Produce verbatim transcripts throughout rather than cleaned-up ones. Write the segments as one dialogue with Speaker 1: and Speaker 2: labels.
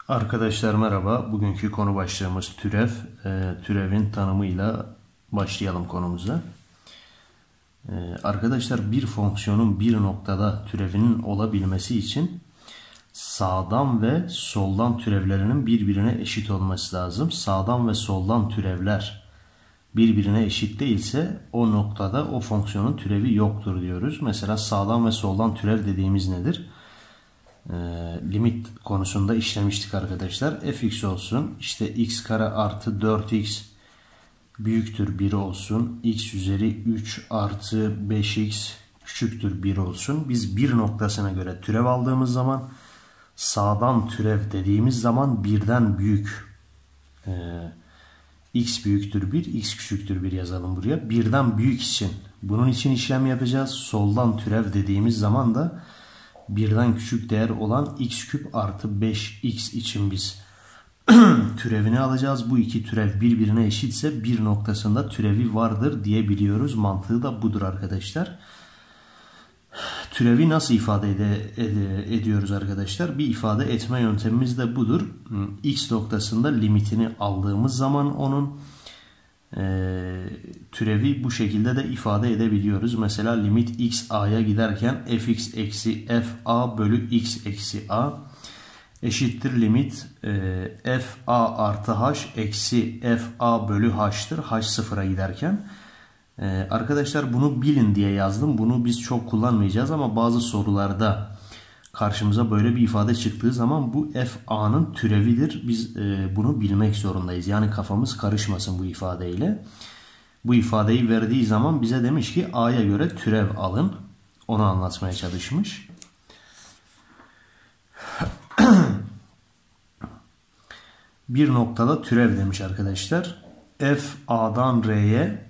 Speaker 1: Arkadaşlar merhaba. Bugünkü konu başlığımız türev. E, türevin tanımıyla başlayalım konumuza. E, arkadaşlar bir fonksiyonun bir noktada türevinin olabilmesi için sağdan ve soldan türevlerinin birbirine eşit olması lazım. Sağdan ve soldan türevler birbirine eşit değilse o noktada o fonksiyonun türevi yoktur diyoruz. Mesela sağdan ve soldan türev dediğimiz nedir? E, limit konusunda işlemiştik arkadaşlar. Fx olsun işte x kare artı dört x büyüktür bir olsun. X üzeri üç artı beş x küçüktür bir olsun. Biz bir noktasına göre türev aldığımız zaman sağdan türev dediğimiz zaman birden büyük e, x büyüktür bir, x küçüktür bir yazalım buraya. Birden büyük için bunun için işlem yapacağız. Soldan türev dediğimiz zaman da birden küçük değer olan x küp artı beş x için biz türevini alacağız. Bu iki türev birbirine eşitse bir noktasında türevi vardır diyebiliyoruz. Mantığı da budur arkadaşlar. Türevi nasıl ifade ede, ede, ediyoruz arkadaşlar? Bir ifade etme yöntemimiz de budur. X noktasında limitini aldığımız zaman onun e, türevi bu şekilde de ifade edebiliyoruz. Mesela limit x a'ya giderken fx eksi f a bölü x eksi a eşittir limit e, f a artı h eksi f a bölü h'tır. H sıfıra giderken. Ee, arkadaşlar bunu bilin diye yazdım. Bunu biz çok kullanmayacağız ama bazı sorularda karşımıza böyle bir ifade çıktığı zaman bu f a'nın türevidir. Biz e, bunu bilmek zorundayız. Yani kafamız karışmasın bu ifadeyle. Bu ifadeyi verdiği zaman bize demiş ki a'ya göre türev alın. Onu anlatmaya çalışmış. Bir noktada türev demiş arkadaşlar. F a'dan r'ye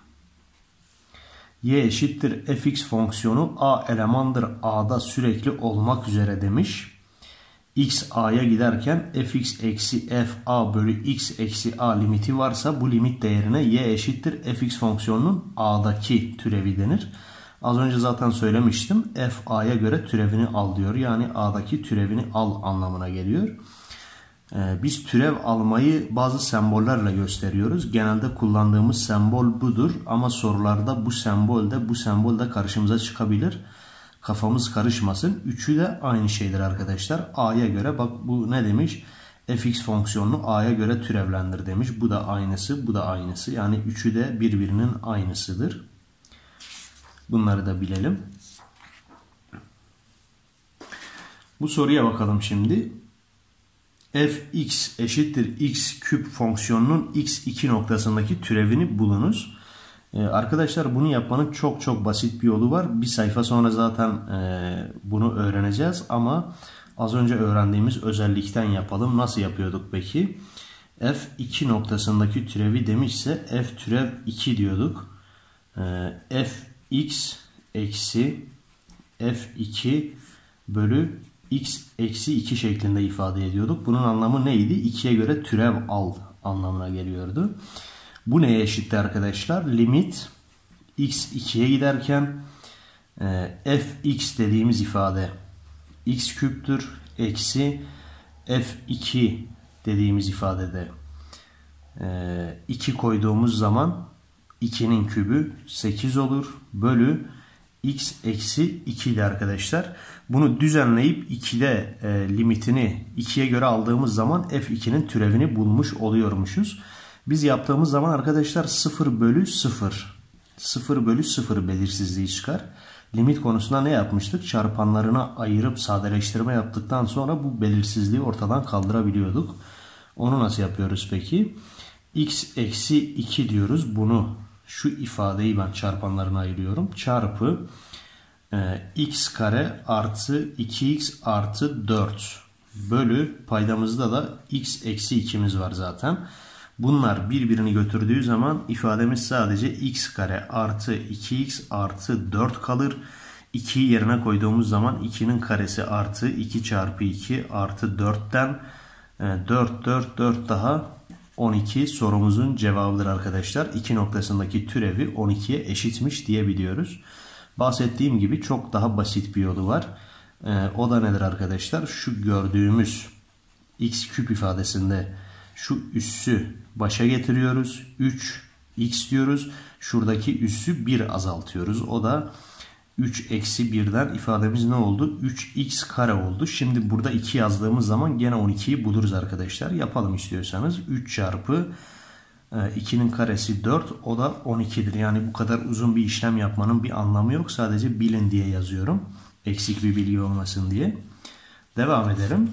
Speaker 1: y eşittir fx fonksiyonu a elemandır a'da sürekli olmak üzere demiş. X a'ya giderken fx eksi f a bölü x eksi a limiti varsa bu limit değerine y eşittir fx fonksiyonunun a'daki türevi denir. Az önce zaten söylemiştim. F a'ya göre türevini al diyor. Yani a'daki türevini al anlamına geliyor. Biz türev almayı bazı sembollerle gösteriyoruz. Genelde kullandığımız sembol budur. Ama sorularda bu sembol de bu sembol de karşımıza çıkabilir. Kafamız karışmasın. Üçü de aynı şeydir arkadaşlar. A'ya göre bak bu ne demiş? Fx fonksiyonunu A'ya göre türevlendir demiş. Bu da aynısı, bu da aynısı. Yani üçü de birbirinin aynısıdır. Bunları da bilelim. Bu soruya bakalım şimdi. Fx eşittir x küp fonksiyonunun x iki noktasındaki türevini bulunuz. Ee, arkadaşlar bunu yapmanın çok çok basit bir yolu var. Bir sayfa sonra zaten e, bunu öğreneceğiz ama az önce öğrendiğimiz özellikten yapalım. Nasıl yapıyorduk peki? F iki noktasındaki türevi demişse f türev iki diyorduk. Ee, fx eksi f iki bölü x eksi iki şeklinde ifade ediyorduk. Bunun anlamı neydi? ikiye göre türev al anlamına geliyordu. Bu neye eşitti arkadaşlar? Limit x ikiye giderken e, fx dediğimiz ifade x küptür. Eksi f iki dediğimiz ifadede e, iki koyduğumuz zaman ikinin kübü sekiz olur. Bölü x eksi iki de arkadaşlar. Bunu düzenleyip ikide e, limitini ikiye göre aldığımız zaman f ikinin türevini bulmuş oluyormuşuz. Biz yaptığımız zaman arkadaşlar sıfır bölü sıfır. sıfır bölü sıfır belirsizliği çıkar. Limit konusunda ne yapmıştık? Çarpanlarına ayırıp sadeleştirme yaptıktan sonra bu belirsizliği ortadan kaldırabiliyorduk. Onu nasıl yapıyoruz peki? X eksi iki diyoruz. Bunu şu ifadeyi ben çarpanlarına ayırıyorum. Çarpı e, x kare artı iki x artı dört bölü paydamızda da x eksi ikimiz var zaten. Bunlar birbirini götürdüğü zaman ifademiz sadece x kare artı iki x artı dört kalır. ikiyi yerine koyduğumuz zaman ikinin karesi artı iki çarpı iki artı dörtten e, dört dört dört daha on iki sorumuzun cevabıdır arkadaşlar. iki noktasındaki türevi on ikiye eşitmiş diyebiliyoruz. Bahsettiğim gibi çok daha basit bir yolu var. Ee, o da nedir arkadaşlar? Şu gördüğümüz x küp ifadesinde şu üssü başa getiriyoruz. üç x diyoruz. Şuradaki üssü bir azaltıyoruz. O da üç eksi birden ifademiz ne oldu? üç x kare oldu. Şimdi burada iki yazdığımız zaman gene on ikiyi buluruz arkadaşlar. Yapalım istiyorsanız. üç çarpı ikinin karesi dört. O da on ikidir. Yani bu kadar uzun bir işlem yapmanın bir anlamı yok. Sadece bilin diye yazıyorum. Eksik bir bilgi olmasın diye. Devam edelim.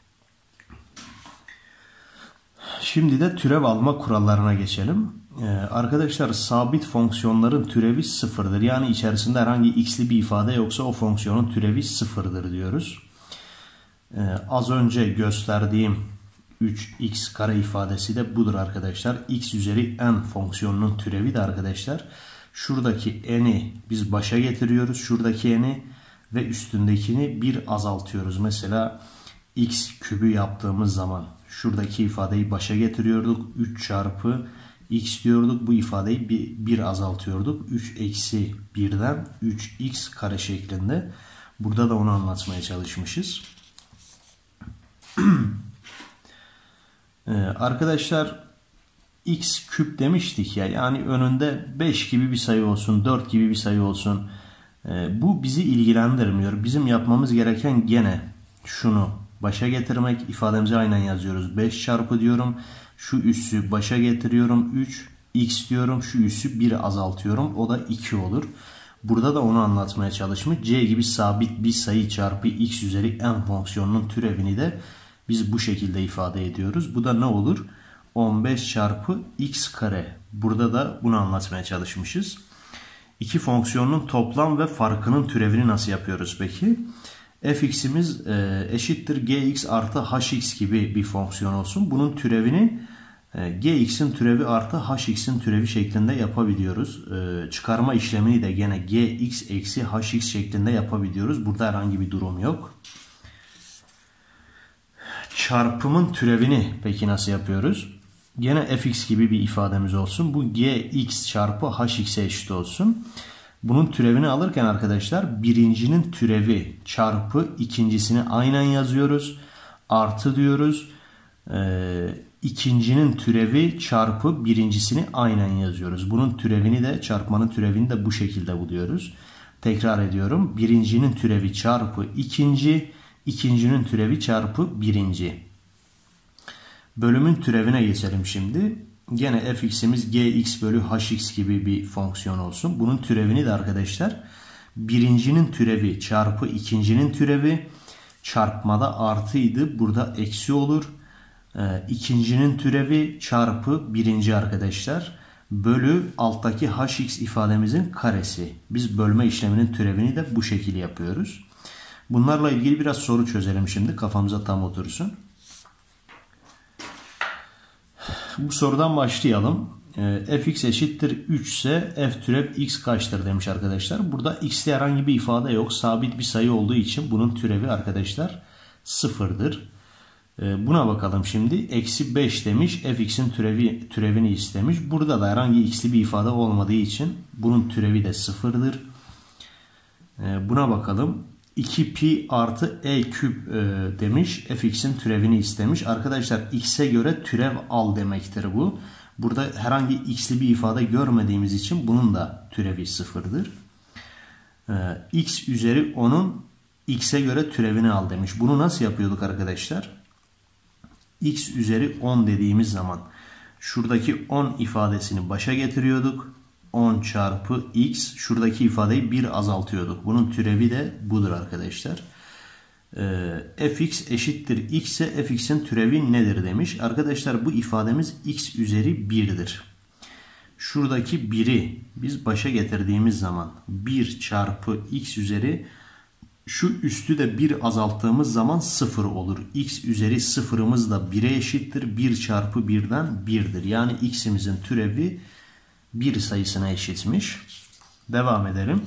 Speaker 1: Şimdi de türev alma kurallarına geçelim. Ee, arkadaşlar sabit fonksiyonların türevi sıfırdır. Yani içerisinde herhangi x'li bir ifade yoksa o fonksiyonun türevi sıfırdır diyoruz. Ee, az önce gösterdiğim üç x kare ifadesi de budur arkadaşlar. X üzeri n fonksiyonunun türevi de arkadaşlar. Şuradaki n'i biz başa getiriyoruz. Şuradaki n'i ve üstündekini bir azaltıyoruz. Mesela x kübü yaptığımız zaman şuradaki ifadeyi başa getiriyorduk. üç çarpı x diyorduk. Bu ifadeyi bir, bir azaltıyorduk. üç eksi birden üç x kare şeklinde. Burada da onu anlatmaya çalışmışız. ee, arkadaşlar x küp demiştik ya. Yani önünde beş gibi bir sayı olsun, dört gibi bir sayı olsun. Ee, bu bizi ilgilendirmiyor. Bizim yapmamız gereken gene şunu başa getirmek. İfademizi aynen yazıyoruz. beş çarpı diyorum. Şu üssü başa getiriyorum. üç x diyorum. Şu üssü bir azaltıyorum. O da iki olur. Burada da onu anlatmaya çalışmış. C gibi sabit bir sayı çarpı x üzeri n fonksiyonunun türevini de biz bu şekilde ifade ediyoruz. Bu da ne olur? on beş çarpı x kare. Burada da bunu anlatmaya çalışmışız. İki fonksiyonun toplam ve farkının türevini nasıl yapıyoruz peki? Fx'imiz e, eşittir gx artı hx gibi bir fonksiyon olsun. Bunun türevini e, gx'in türevi artı hx'in türevi şeklinde yapabiliyoruz. E, çıkarma işlemini de gene gx eksi hx şeklinde yapabiliyoruz. Burada herhangi bir durum yok. Çarpımın türevini peki nasıl yapıyoruz? Gene fx gibi bir ifademiz olsun. Bu gx çarpı hx'e eşit olsun. Bunun türevini alırken arkadaşlar birincinin türevi çarpı ikincisini aynen yazıyoruz. Artı diyoruz. Ee, ikincinin türevi çarpı birincisini aynen yazıyoruz. Bunun türevini de çarpmanın türevini de bu şekilde buluyoruz. Tekrar ediyorum. Birincinin türevi çarpı ikinci. İkincinin türevi çarpı birinci. Bölümün türevine geçelim şimdi. Gene fx'imiz gx bölü hx gibi bir fonksiyon olsun. Bunun türevini de arkadaşlar birincinin türevi çarpı ikincinin türevi çarpmada artıydı. Burada eksi olur. E, ikincinin türevi çarpı birinci arkadaşlar. Bölü alttaki hx ifademizin karesi. Biz bölme işleminin türevini de bu şekilde yapıyoruz. Bunlarla ilgili biraz soru çözelim şimdi. Kafamıza tam otursun. Bu sorudan başlayalım. E, fx eşittir üç ise f türev x kaçtır demiş arkadaşlar. Burada x'te herhangi bir ifade yok. Sabit bir sayı olduğu için bunun türevi arkadaşlar sıfırdır. E, buna bakalım şimdi. Eksi beş demiş. Fx'in türevi, türevini istemiş. Burada da herhangi x'li bir ifade olmadığı için bunun türevi de sıfırdır. E, buna bakalım. iki pi artı e küp e, demiş. Fx'in türevini istemiş. Arkadaşlar x'e göre türev al demektir bu. Burada herhangi x'li bir ifade görmediğimiz için bunun da türevi sıfırdır. E, x üzeri onun x'e göre türevini al demiş. Bunu nasıl yapıyorduk arkadaşlar? X üzeri on dediğimiz zaman şuradaki on ifadesini başa getiriyorduk. on çarpı x, şuradaki ifadeyi bir azaltıyorduk. Bunun türevi de budur arkadaşlar. Ee, fx eşittir x ise fx'in türevi nedir demiş. Arkadaşlar bu ifademiz x üzeri bir'dir. Şuradaki bir'i biz başa getirdiğimiz zaman bir çarpı x üzeri, şu üstü de bir azalttığımız zaman sıfır olur. X üzeri sıfırımız da bir'e eşittir. bir çarpı bir'den bir'dir. Yani x'imizin türevi bir sayısına eşitmiş. Devam edelim.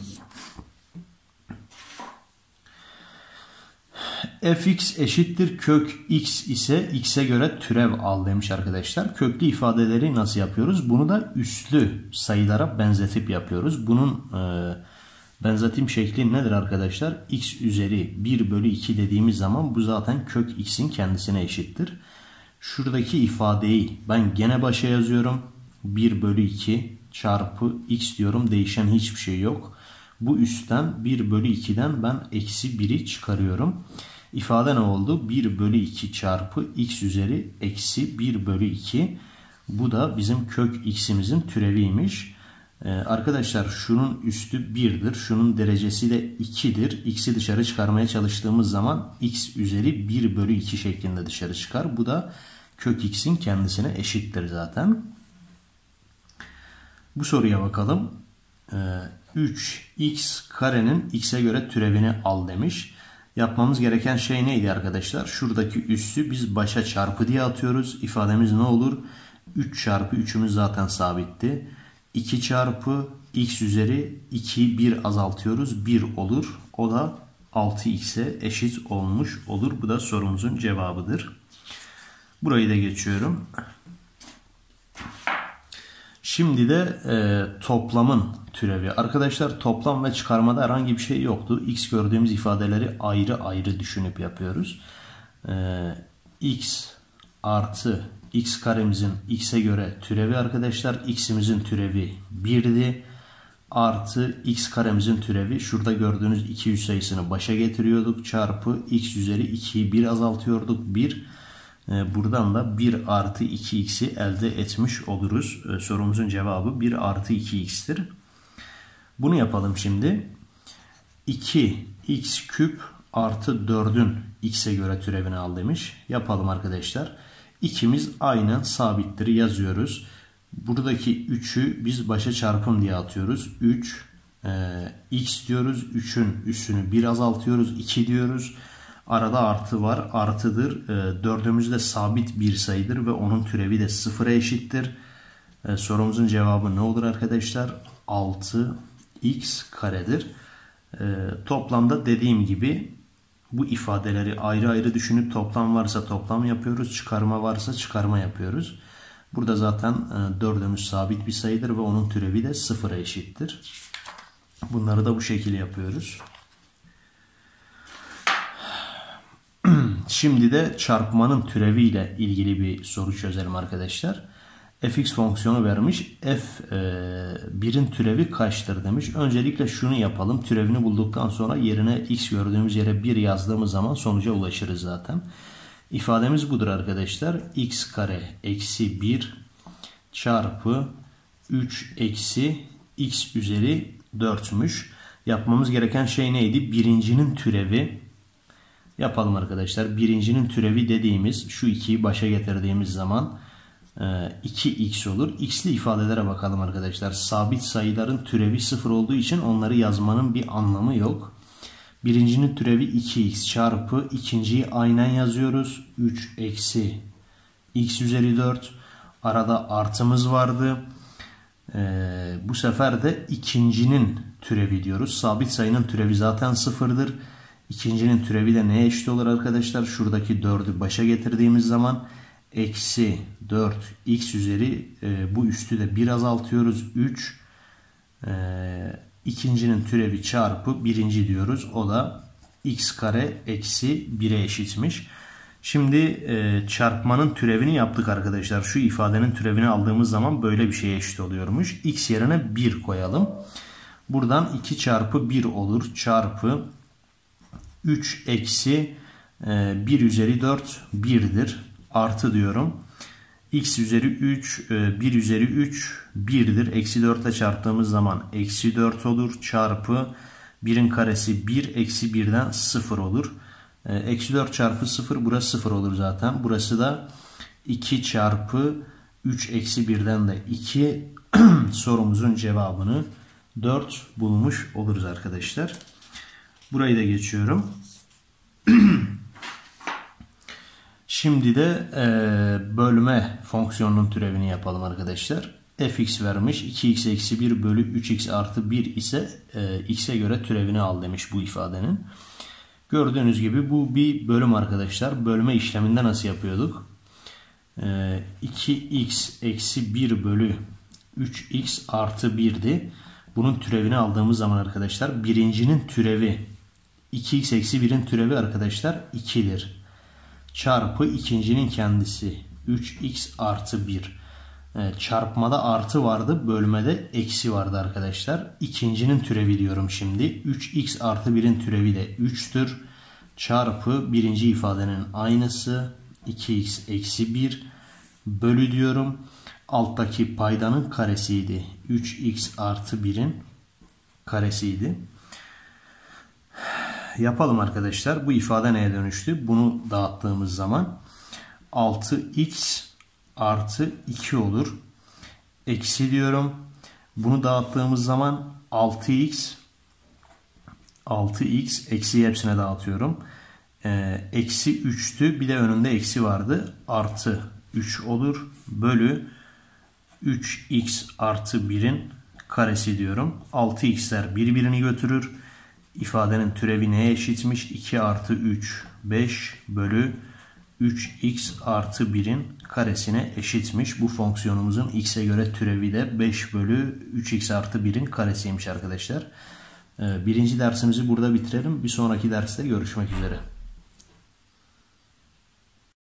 Speaker 1: Fx eşittir kök x ise x'e göre türev al demiş arkadaşlar. Köklü ifadeleri nasıl yapıyoruz? Bunu da üslü sayılara benzetip yapıyoruz. Bunun e, Benzetim şekli nedir arkadaşlar? X üzeri bir bölü iki dediğimiz zaman bu zaten kök x'in kendisine eşittir. Şuradaki ifadeyi ben gene başa yazıyorum. bir bölü iki çarpı x diyorum. Değişen hiçbir şey yok. Bu üstten bir bölü iki'den ben eksi bir'i çıkarıyorum. İfade ne oldu? bir bölü iki çarpı x üzeri eksi bir bölü iki. Bu da bizim kök x'imizin türeviymiş. Ee, arkadaşlar şunun üstü bir'dir. Şunun derecesi de iki'dir. X'i dışarı çıkarmaya çalıştığımız zaman x üzeri bir bölü iki şeklinde dışarı çıkar. Bu da kök x'in kendisine eşittir zaten. Bu soruya bakalım. Ee, üç x karenin x'e göre türevini al demiş. Yapmamız gereken şey neydi arkadaşlar? Şuradaki üssü biz başa çarpı diye atıyoruz. İfademiz ne olur? üç çarpı üç'ümüz zaten sabitti. iki çarpı x üzeri iki'yi bir azaltıyoruz. bir olur. O da altı x'e eşit olmuş olur. Bu da sorumuzun cevabıdır. Burayı da geçiyorum. Şimdi de e, toplamın türevi. Arkadaşlar toplam ve çıkarmada herhangi bir şey yoktu. X gördüğümüz ifadeleri ayrı ayrı düşünüp yapıyoruz. E, x artı x karemizin x'e göre türevi arkadaşlar. X'imizin türevi bir'di. Artı x karemizin türevi. Şurada gördüğünüz iki yüz sayısını başa getiriyorduk. Çarpı x üzeri iki'yi bir azaltıyorduk. bir. Buradan da bir artı iki x'i elde etmiş oluruz. Sorumuzun cevabı bir artı iki x'tir. Bunu yapalım şimdi. iki x küp artı dört'ün x'e göre türevini al demiş. Yapalım arkadaşlar. iki'miz aynen sabittir yazıyoruz. Buradaki üç'ü biz başa çarpım diye atıyoruz. üç e, x diyoruz. üç'ün üssünü bir azaltıyoruz. iki diyoruz. Arada artı var. Artıdır. E, dördümüz de sabit bir sayıdır ve onun türevi de sıfıra eşittir. E, sorumuzun cevabı ne olur arkadaşlar? altı x karedir. E, toplamda dediğim gibi bu ifadeleri ayrı ayrı düşünüp toplam varsa toplam yapıyoruz. Çıkarma varsa çıkarma yapıyoruz. Burada zaten e, dördümüz sabit bir sayıdır ve onun türevi de sıfıra eşittir. Bunları da bu şekilde yapıyoruz. Şimdi de çarpmanın türeviyle ilgili bir soru çözelim arkadaşlar. Fx fonksiyonu vermiş. F bir'in türevi kaçtır demiş. Öncelikle şunu yapalım. Türevini bulduktan sonra yerine x gördüğümüz yere bir yazdığımız zaman sonuca ulaşırız zaten. İfademiz budur arkadaşlar. X kare eksi bir çarpı üç eksi x üzeri dört'müş. Yapmamız gereken şey neydi? Birincinin türevi. Yapalım arkadaşlar. Birincinin türevi dediğimiz şu iki'yi başa getirdiğimiz zaman iki x olur. X'li ifadelere bakalım arkadaşlar. Sabit sayıların türevi sıfır olduğu için onları yazmanın bir anlamı yok. Birincinin türevi iki x çarpı ikinciyi aynen yazıyoruz. üç eksi x üzeri dört. Arada artımız vardı. Ee, bu sefer de ikincinin türevi diyoruz. Sabit sayının türevi zaten sıfırdır. İkincinin türevi de neye eşit olur arkadaşlar? Şuradaki dörd'ü başa getirdiğimiz zaman eksi dört x üzeri e, bu üstü de bir azaltıyoruz. üç e, ikincinin türevi çarpı birinci diyoruz. O da x kare eksi bir'e eşitmiş. Şimdi e, çarpmanın türevini yaptık arkadaşlar. Şu ifadenin türevini aldığımız zaman böyle bir şeye eşit oluyormuş. X yerine bir koyalım. Buradan iki çarpı bir olur. Çarpı üç eksi bir üzeri dört bir'dir. Artı diyorum. X üzeri üç, bir üzeri üç bir'dir. Eksi dört ile çarptığımız zaman eksi dört olur. Çarpı bir'in karesi bir, eksi bir'den sıfır olur. Eksi dört çarpı sıfır, burası sıfır olur zaten. Burası da iki çarpı üç eksi bir'den de iki. Sorumuzun cevabını dört bulmuş oluruz arkadaşlar. Burayı da geçiyorum. Şimdi de e, bölme fonksiyonunun türevini yapalım arkadaşlar. Fx vermiş. iki x eksi bir bölü üç x artı bir ise e, x'e göre türevini al demiş bu ifadenin. Gördüğünüz gibi bu bir bölüm arkadaşlar. Bölme işleminde nasıl yapıyorduk? E, iki x eksi bir bölü üç x artı bir'di. Bunun türevini aldığımız zaman arkadaşlar birincinin türevi iki x eksi birin türevi arkadaşlar ikidir. Çarpı ikincinin kendisi üç x artı bir. Evet, çarpmada artı vardı, bölmede eksi vardı arkadaşlar. İkincinin türevi diyorum şimdi. üç x artı birin türevi de üçtür. Çarpı birinci ifadenin aynısı iki x eksi bir bölü diyorum. Alttaki paydanın karesiydi. üç x artı birin karesiydi. Yapalım arkadaşlar. Bu ifade neye dönüştü? Bunu dağıttığımız zaman altı x artı iki olur. Eksi diyorum. Bunu dağıttığımız zaman altı x altı x eksi hepsine dağıtıyorum. Ee, eksi üçtü. Bir de önünde eksi vardı. Artı üç olur. Bölü üç x artı birin karesi diyorum. altı x'ler birbirini götürür. İfadenin türevi neye eşitmiş? iki artı üç beş bölü üç x artı birin karesine eşitmiş. Bu fonksiyonumuzun x'e göre türevi de beş bölü üç x artı birin karesiymiş arkadaşlar. Birinci dersimizi burada bitirelim. Bir sonraki derste görüşmek üzere.